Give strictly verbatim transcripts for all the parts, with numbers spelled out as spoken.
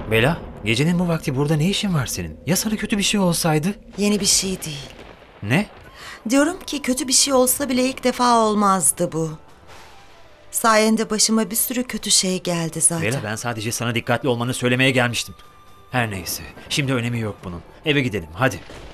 Bela, gecenin bu vakti burada ne işin var senin? Ya sana kötü bir şey olsaydı? Yeni bir şey değil. Ne? Diyorum ki kötü bir şey olsa bile ilk defa olmazdı bu. Sayende başıma bir sürü kötü şey geldi zaten. Bela, ben sadece sana dikkatli olmanı söylemeye gelmiştim. Her neyse, şimdi önemi yok bunun. Eve gidelim, hadi.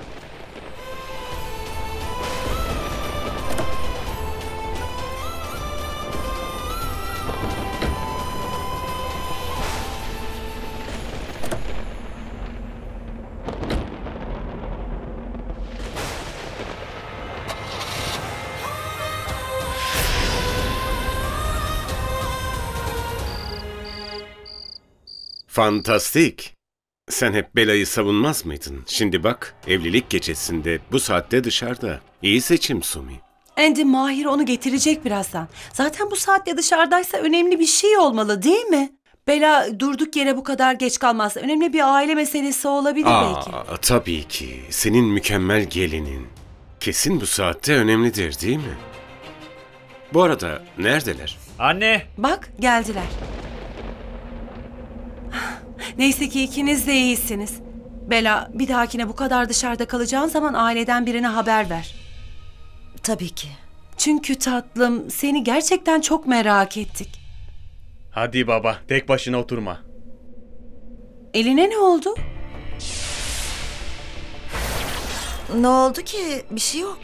Fantastik. Sen hep Bela'yı savunmaz mıydın? Şimdi bak, evlilik gecesinde bu saatte dışarıda. İyi seçim Sumi. Andy, Mahir onu getirecek birazdan. Zaten bu saatte dışarıdaysa önemli bir şey olmalı, değil mi? Bela durduk yere bu kadar geç kalmaz. Önemli bir aile meselesi olabilir belki. Aa, tabii ki. Senin mükemmel gelinin. Kesin bu saatte önemlidir, değil mi? Bu arada neredeler? Anne! Bak, geldiler. Neyse ki ikiniz de iyisiniz. Bela, bir dahakine bu kadar dışarıda kalacağın zaman aileden birine haber ver. Tabii ki. Çünkü tatlım, seni gerçekten çok merak ettik. Hadi baba, tek başına oturma. Eline ne oldu? Ne oldu ki? Bir şey yok.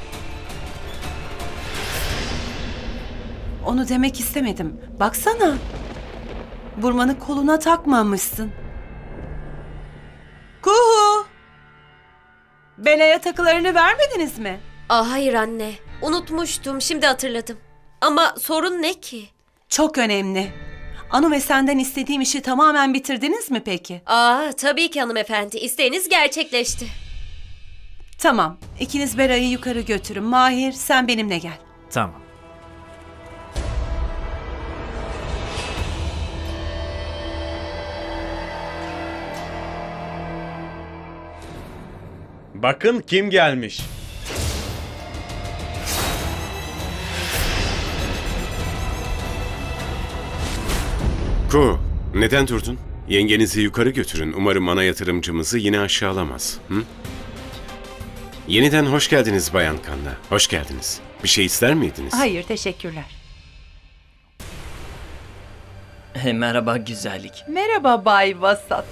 Onu demek istemedim. Baksana. Burmanı koluna takmamışsın. Kuhu! Bela'ya takılarını vermediniz mi? Aa, hayır anne. Unutmuştum. Şimdi hatırladım. Ama sorun ne ki? Çok önemli. Anu ve senden istediğim işi tamamen bitirdiniz mi peki? Aa, tabii ki hanımefendi. İsteğiniz gerçekleşti. Tamam. İkiniz Bela'yı yukarı götürün. Mahir, sen benimle gel. Tamam. Bakın kim gelmiş. Ku, neden durdun? Yengenizi yukarı götürün. Umarım ana yatırımcımızı yine aşağılamaz. Hı? Yeniden hoş geldiniz Bayan Kanda. Hoş geldiniz. Bir şey ister miydiniz? Hayır, teşekkürler. Merhaba güzellik. Merhaba Bay Vasat.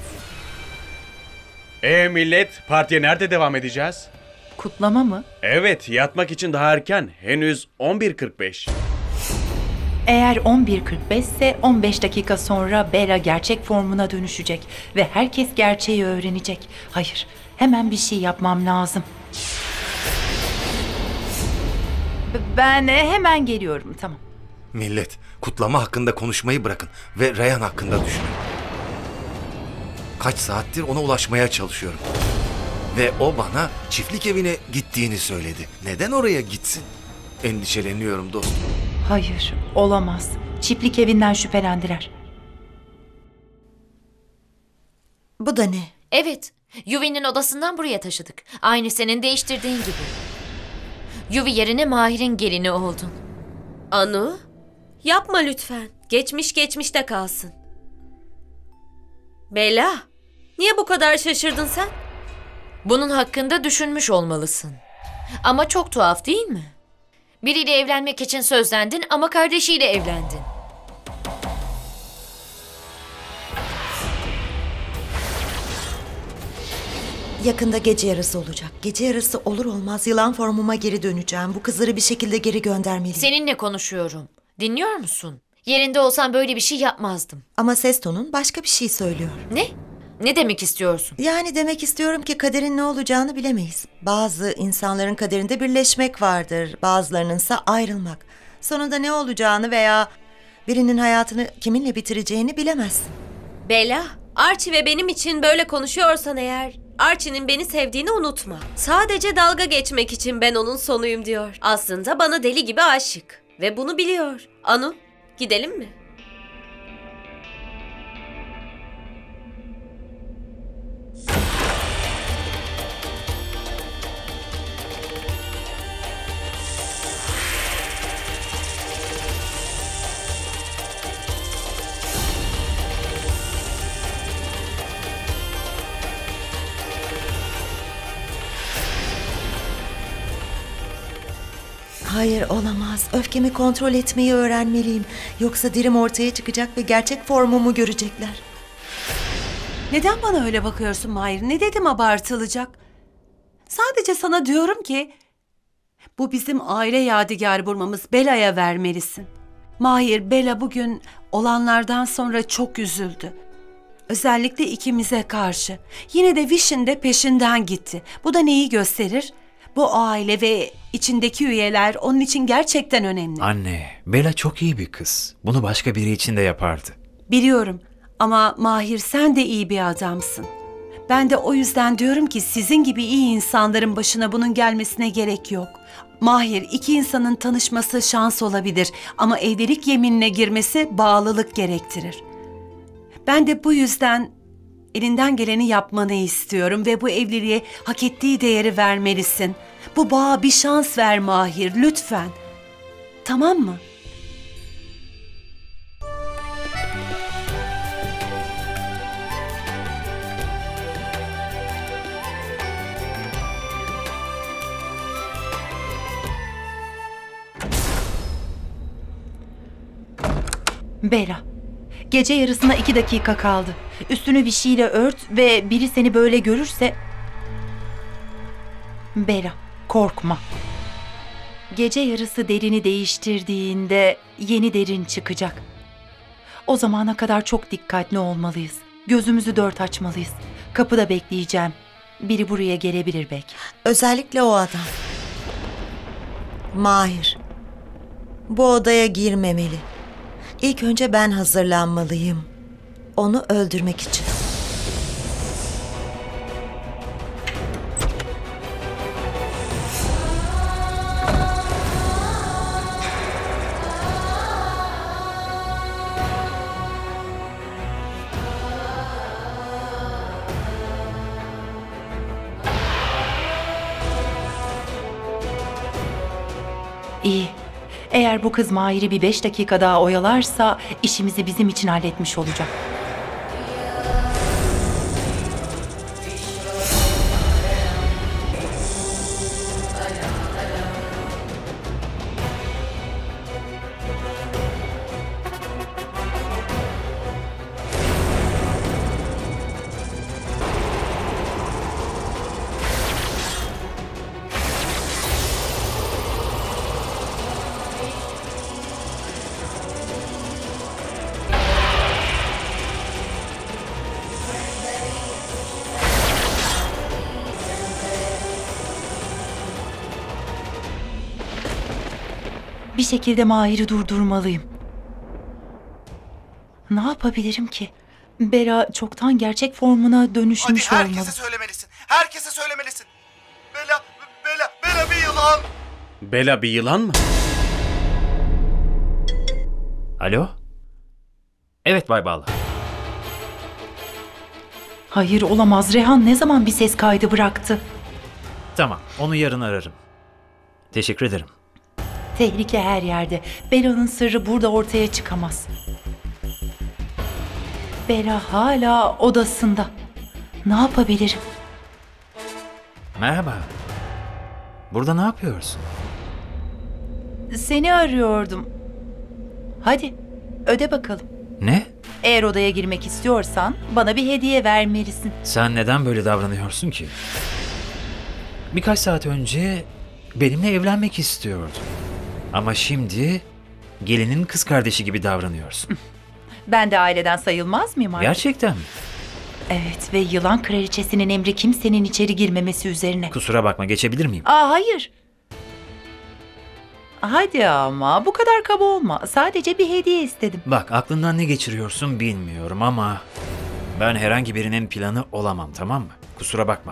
Ee millet, partiye nerede devam edeceğiz? Kutlama mı? Evet, yatmak için daha erken. Henüz on bir kırk beş. Eğer on bir kırk beş ise on beş dakika sonra Bela gerçek formuna dönüşecek ve herkes gerçeği öğrenecek. Hayır, hemen bir şey yapmam lazım. B- Ben e, hemen geliyorum, tamam. Millet, kutlama hakkında konuşmayı bırakın ve Reyhan hakkında düşünün. Kaç saattir ona ulaşmaya çalışıyorum. Ve o bana çiftlik evine gittiğini söyledi. Neden oraya gitsin? Endişeleniyorum dostum. Hayır, olamaz. Çiftlik evinden şüphelendiler. Bu da ne? Evet. Yuvi'nin odasından buraya taşıdık. Aynı senin değiştirdiğin gibi. Yuvi yerine Mahir'in gelini oldun. Anu, yapma lütfen. Geçmiş geçmişte kalsın. Bela, niye bu kadar şaşırdın sen? Bunun hakkında düşünmüş olmalısın. Ama çok tuhaf değil mi? Biriyle evlenmek için sözlendin ama kardeşiyle evlendin. Yakında gece yarısı olacak. Gece yarısı olur olmaz yılan formuma geri döneceğim. Bu kızları bir şekilde geri göndermeliyim. Seninle konuşuyorum. Dinliyor musun? Yerinde olsam böyle bir şey yapmazdım. Ama ses tonun başka bir şey söylüyor. Ne? Ne demek istiyorsun? Yani demek istiyorum ki kaderin ne olacağını bilemeyiz. Bazı insanların kaderinde birleşmek vardır. Bazılarınınsa ayrılmak. Sonunda ne olacağını veya birinin hayatını kiminle bitireceğini bilemezsin. Bela, Archie ve benim için böyle konuşuyorsan eğer, Archie'nin beni sevdiğini unutma. Sadece dalga geçmek için ben onun sonuyum diyor. Aslında bana deli gibi aşık. Ve bunu biliyor. Anu, gidelim mi? Hayır, olamaz. Öfkemi kontrol etmeyi öğrenmeliyim. Yoksa Dirim ortaya çıkacak ve gerçek formumu görecekler. Neden bana öyle bakıyorsun Mahir? Ne dedim abartılacak? Sadece sana diyorum ki bu bizim aile yadigarı bulmamız, Bela'ya vermelisin. Mahir, Bela bugün olanlardan sonra çok üzüldü. Özellikle ikimize karşı. Yine de Vish'in de peşinden gitti. Bu da neyi gösterir? Bu aile ve içindeki üyeler onun için gerçekten önemli. Anne, Bela çok iyi bir kız. Bunu başka biri için de yapardı. Biliyorum ama Mahir, sen de iyi bir adamsın. Ben de o yüzden diyorum ki sizin gibi iyi insanların başına bunun gelmesine gerek yok. Mahir, iki insanın tanışması şans olabilir ama evlilik yeminine girmesi bağlılık gerektirir. Ben de bu yüzden elinden geleni yapmanı istiyorum ve bu evliliğe hak ettiği değeri vermelisin. Bu bağa bir şans ver Mahir, lütfen. Tamam mı? Bela, gece yarısına iki dakika kaldı. Üstünü bir şeyle ört ve biri seni böyle görürse... Bela, korkma. Gece yarısı derini değiştirdiğinde yeni derin çıkacak. O zamana kadar çok dikkatli olmalıyız. Gözümüzü dört açmalıyız. Kapıda bekleyeceğim. Biri buraya gelebilir belki. Özellikle o adam. Mahir. Bu odaya girmemeli. İlk önce ben hazırlanmalıyım. Onu öldürmek için. İyi. Eğer bu kız Mahir'i bir beş dakika daha oyalarsa işimizi bizim için halletmiş olacak. Bir şekilde Mahir'i durdurmalıyım. Ne yapabilirim ki? Bela çoktan gerçek formuna dönüşmüş Hadi olmalı. herkese söylemelisin. Herkese söylemelisin. Bela, Bela, Bela bir yılan. Bela bir yılan mı? Alo? Evet Bay Bala. Hayır, olamaz. Rehan ne zaman bir ses kaydı bıraktı? Tamam, onu yarın ararım. Teşekkür ederim. Tehlike her yerde. Bela'nın sırrı burada ortaya çıkamaz. Bela hala odasında. Ne yapabilirim? Merhaba. Burada ne yapıyorsun? Seni arıyordum. Hadi, öde bakalım. Ne? Eğer odaya girmek istiyorsan bana bir hediye vermelisin. Sen neden böyle davranıyorsun ki? Birkaç saat önce benimle evlenmek istiyordun. Ama şimdi gelinin kız kardeşi gibi davranıyorsun. Ben de aileden sayılmaz mıyım artık? Gerçekten mi? Evet ve yılan kraliçesinin emri kimsenin içeri girmemesi üzerine. Kusura bakma, geçebilir miyim? Aa hayır. Hadi ama bu kadar kaba olma. Sadece bir hediye istedim. Bak, aklından ne geçiriyorsun bilmiyorum ama ben herhangi birinin planı olamam, tamam mı? Kusura bakma.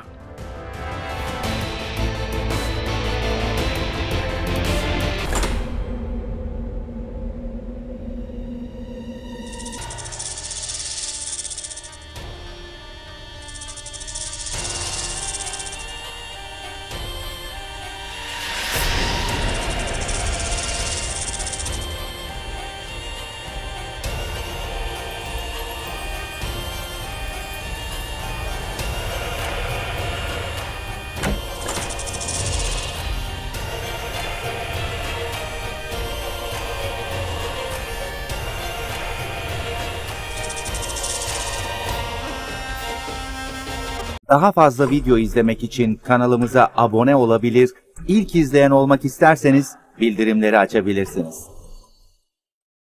Daha fazla video izlemek için kanalımıza abone olabilir, ilk izleyen olmak isterseniz bildirimleri açabilirsiniz.